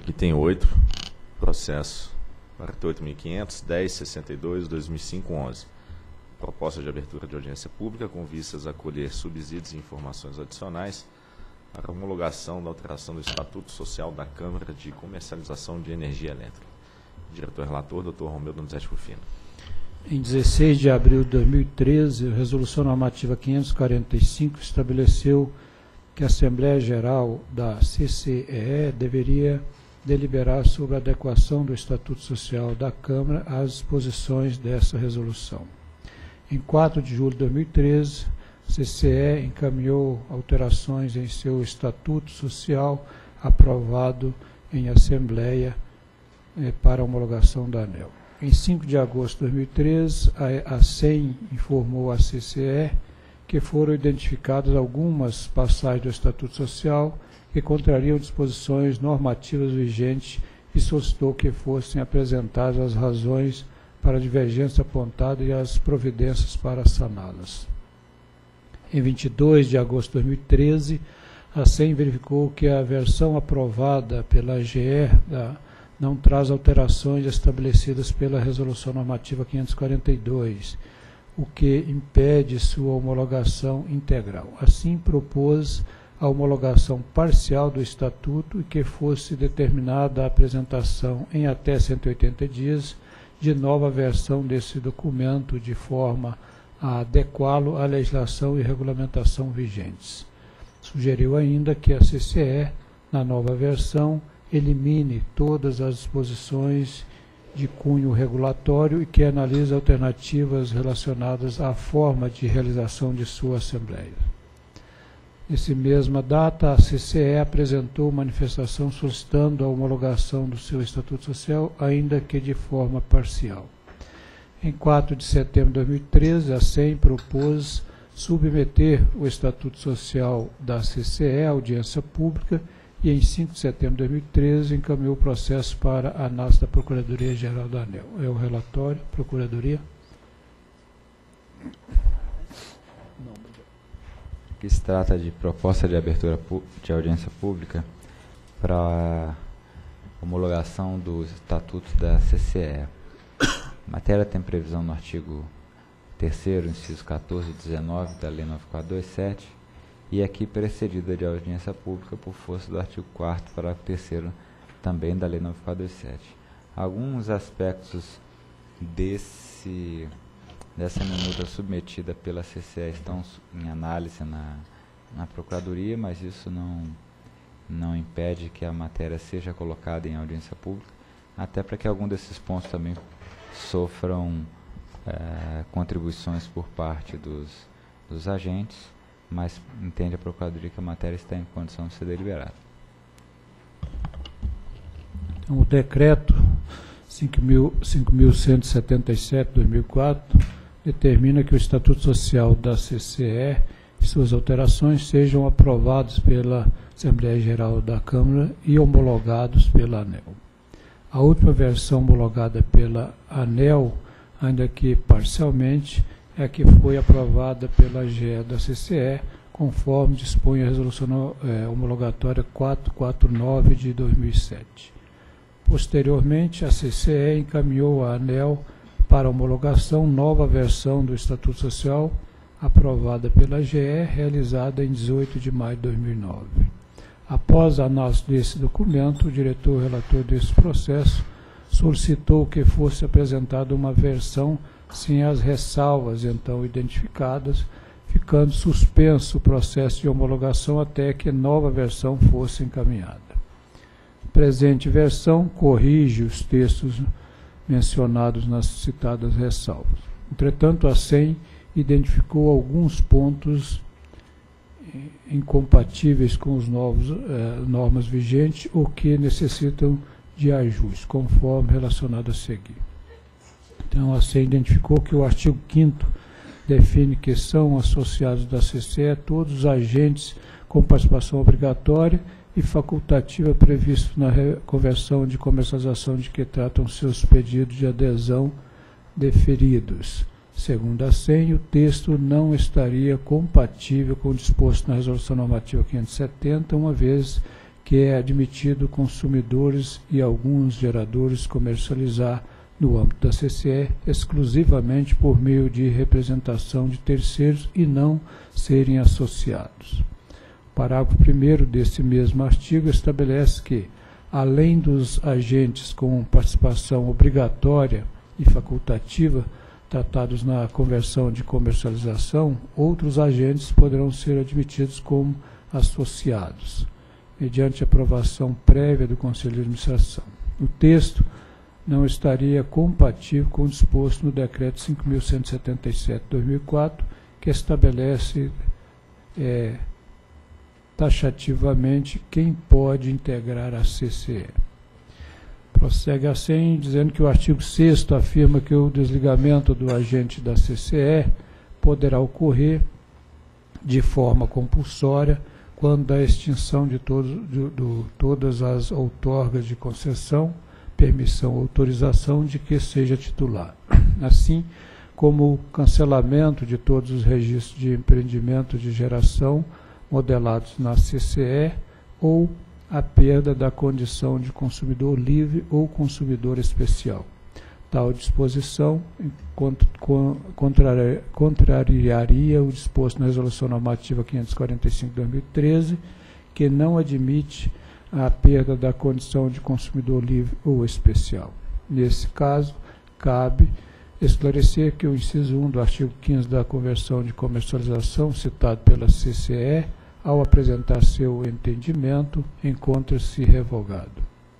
Item 8, processo 48.500.10.62.2005.11. Proposta de abertura de audiência pública com vistas a colher subsídios e informações adicionais para a homologação da alteração do Estatuto Social da Câmara de Comercialização de Energia Elétrica. Diretor-relator, Dr. Romeu Donizete Rufino. Em 16 de abril de 2013, a Resolução Normativa 545 estabeleceu que a Assembleia Geral da CCEE deveria deliberar sobre a adequação do Estatuto Social da Câmara às disposições dessa resolução. Em 4 de julho de 2013, a CCE encaminhou alterações em seu Estatuto Social, aprovado em Assembleia para homologação da ANEEL. Em 5 de agosto de 2013, a SEM informou à CCE que foram identificadas algumas passagens do Estatuto Social que contrariam disposições normativas vigentes e solicitou que fossem apresentadas as razões para a divergência apontada e as providências para saná-las. Em 22 de agosto de 2013, a SEM verificou que a versão aprovada pela AGE não traz alterações estabelecidas pela Resolução Normativa 542, o que impede sua homologação integral. Assim, propôs a homologação parcial do Estatuto e que fosse determinada a apresentação em até 180 dias de nova versão desse documento, de forma a adequá-lo à legislação e regulamentação vigentes. Sugeriu ainda que a CCE, na nova versão, elimine todas as disposições de cunho regulatório e que analise alternativas relacionadas à forma de realização de sua Assembleia. Nessa mesma data, a CCE apresentou manifestação solicitando a homologação do seu Estatuto Social, ainda que de forma parcial. Em 4 de setembro de 2013, a SEM propôs submeter o Estatuto Social da CCE à audiência pública e, em 5 de setembro de 2013, encaminhou o processo para a análise da Procuradoria-Geral da ANEEL. É o relatório, Procuradoria. Que se trata de proposta de abertura de audiência pública para homologação do Estatuto da CCE. A matéria tem previsão no artigo 3º, inciso 14 e 19 da Lei 9427 e aqui precedida de audiência pública por força do artigo 4º, parágrafo 3º também da Lei 9427. Alguns aspectos dessa minuta submetida pela CCE estão em análise na Procuradoria, mas isso não impede que a matéria seja colocada em audiência pública, até para que algum desses pontos também sofram contribuições por parte dos agentes, mas entende a Procuradoria que a matéria está em condição de ser deliberada. Então, o decreto 5.177/2004 determina que o Estatuto Social da CCE e suas alterações sejam aprovados pela Assembleia Geral da Câmara e homologados pela ANEEL. A última versão homologada pela ANEEL, ainda que parcialmente, é a que foi aprovada pela AGE da CCE, conforme dispõe a Resolução Homologatória 449 de 2007. Posteriormente, a CCE encaminhou à ANEEL para homologação nova versão do Estatuto Social, aprovada pela AGE, realizada em 18 de maio de 2009. Após a análise desse documento, o diretor-relator desse processo solicitou que fosse apresentada uma versão sem as ressalvas então identificadas, ficando suspenso o processo de homologação até que nova versão fosse encaminhada. A presente versão corrige os textos mencionados nas citadas ressalvas. Entretanto, a SEM identificou alguns pontos incompatíveis com os novos normas vigentes ou que necessitam de ajuste, conforme relacionado a seguir. Então, a SEM identificou que o artigo 5º define que são associados da CCE todos os agentes com participação obrigatória e facultativa previsto na conversão de comercialização de que tratam seus pedidos de adesão deferidos. Segundo a SEM, o texto não estaria compatível com o disposto na Resolução Normativa 570, uma vez que é admitido consumidores e alguns geradores comercializar no âmbito da CCE exclusivamente por meio de representação de terceiros e não serem associados. O parágrafo 1º desse mesmo artigo estabelece que, além dos agentes com participação obrigatória e facultativa tratados na conversão de comercialização, outros agentes poderão ser admitidos como associados, mediante aprovação prévia do Conselho de Administração. O texto não estaria compatível com o disposto no Decreto 5.177/2004, que estabelece taxativamente quem pode integrar a CCE. Prossegue assim, dizendo que o artigo 6º afirma que o desligamento do agente da CCE poderá ocorrer de forma compulsória quando da extinção de todas as outorgas de concessão, permissão ou autorização de que seja titular, assim como o cancelamento de todos os registros de empreendimento de geração modelados na CCE ou a perda da condição de consumidor livre ou consumidor especial. Tal disposição contrariaria o disposto na Resolução Normativa 545/2013, que não admite a perda da condição de consumidor livre ou especial. Nesse caso, cabe esclarecer que o inciso 1 do artigo 15 da Conversão de Comercialização, citado pela CCE, ao apresentar seu entendimento, encontra-se revogado.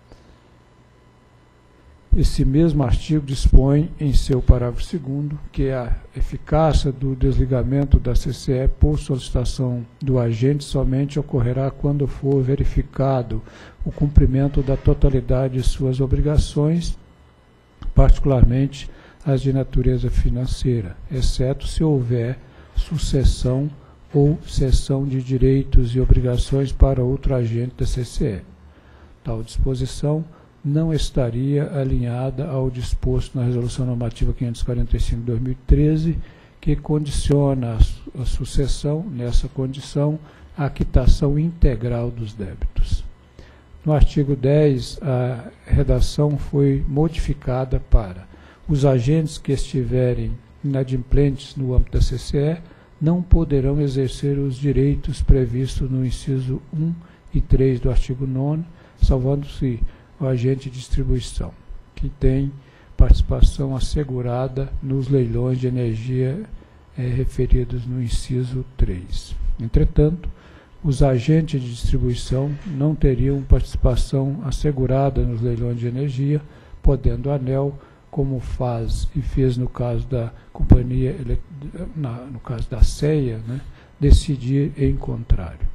Esse mesmo artigo dispõe, em seu parágrafo 2º, que a eficácia do desligamento da CCE por solicitação do agente somente ocorrerá quando for verificado o cumprimento da totalidade de suas obrigações, particularmente as de natureza financeira, exceto se houver sucessão ou cessão de direitos e obrigações para outro agente da CCE. Tal disposição não estaria alinhada ao disposto na Resolução Normativa 545/2013, que condiciona a sucessão, nessa condição, a quitação integral dos débitos. No artigo 10, a redação foi modificada para: os agentes que estiverem inadimplentes no âmbito da CCE não poderão exercer os direitos previstos no inciso 1 e 3 do artigo 9º, salvando-se o agente de distribuição, que tem participação assegurada nos leilões de energia referidos no inciso 3. Entretanto, os agentes de distribuição não teriam participação assegurada nos leilões de energia, podendo a ANEEL, como faz e fez no caso da companhia, no caso da CEA, decidir em contrário.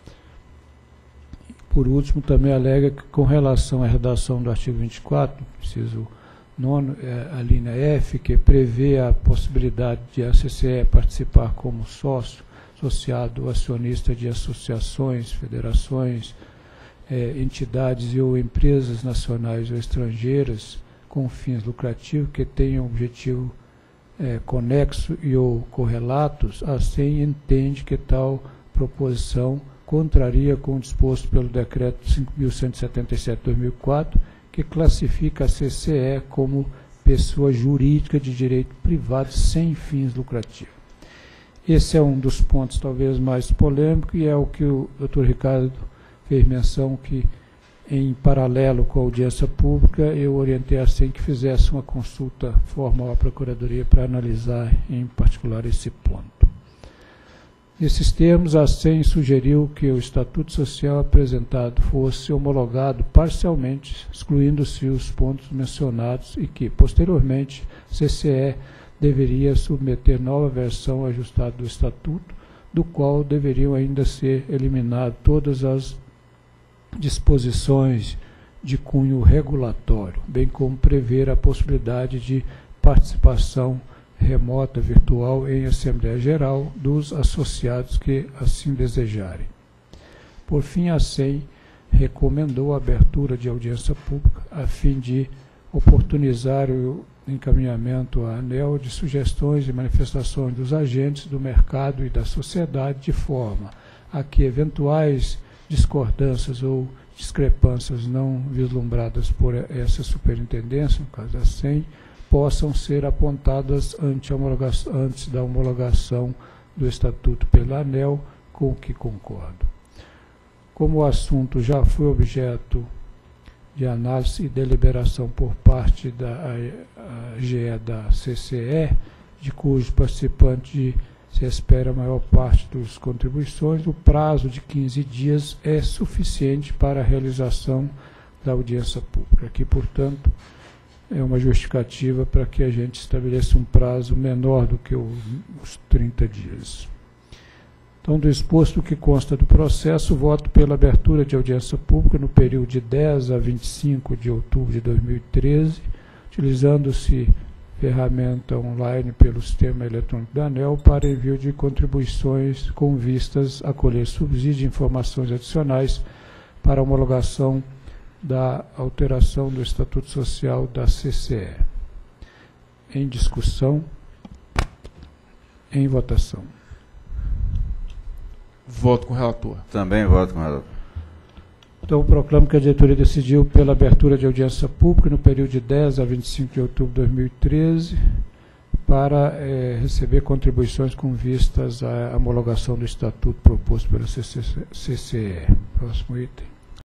Por último, também alega que, com relação à redação do artigo 24, inciso 9, a linha F, que prevê a possibilidade de a CCE participar como sócio, associado ou acionista de associações, federações, entidades e ou empresas nacionais ou estrangeiras com fins lucrativos que tenham objetivo conexo e ou correlatos, assim entende que tal proposição contraria com o disposto pelo Decreto 5.177/2004, que classifica a CCE como pessoa jurídica de direito privado sem fins lucrativos. Esse é um dos pontos talvez mais polêmicos e é o que o Dr. Ricardo fez menção que, em paralelo com a audiência pública, eu orientei assim que fizesse uma consulta formal à Procuradoria para analisar em particular esse ponto. Nesses termos, a SEM sugeriu que o Estatuto Social apresentado fosse homologado parcialmente, excluindo-se os pontos mencionados e que, posteriormente, CCE deveria submeter nova versão ajustada do Estatuto, do qual deveriam ainda ser eliminadas todas as disposições de cunho regulatório, bem como prever a possibilidade de participação remota virtual em Assembleia Geral dos associados que assim desejarem. Por fim, a SEM recomendou a abertura de audiência pública a fim de oportunizar o encaminhamento à ANEEL de sugestões e manifestações dos agentes do mercado e da sociedade, de forma a que eventuais discordâncias ou discrepâncias não vislumbradas por essa superintendência, no caso da SEM, possam ser apontadas antes da homologação do Estatuto pela ANEEL, com o que concordo. Como o assunto já foi objeto de análise e deliberação por parte da AGE da CCE, de cujo participante se espera a maior parte das contribuições, o prazo de 15 dias é suficiente para a realização da audiência pública. Aqui, portanto, é uma justificativa para que a gente estabeleça um prazo menor do que os 30 dias. Então, do exposto que consta do processo, voto pela abertura de audiência pública no período de 10 a 25 de outubro de 2013, utilizando-se ferramenta online pelo sistema eletrônico da ANEEL para envio de contribuições com vistas a colher subsídios e informações adicionais para a homologação da alteração do Estatuto Social da CCE. Em discussão, em votação. Voto com o relator. Também voto com o relator. Então, proclamo que a diretoria decidiu pela abertura de audiência pública no período de 10 a 25 de outubro de 2013 para receber contribuições com vistas à homologação do Estatuto proposto pela CCE. Próximo item.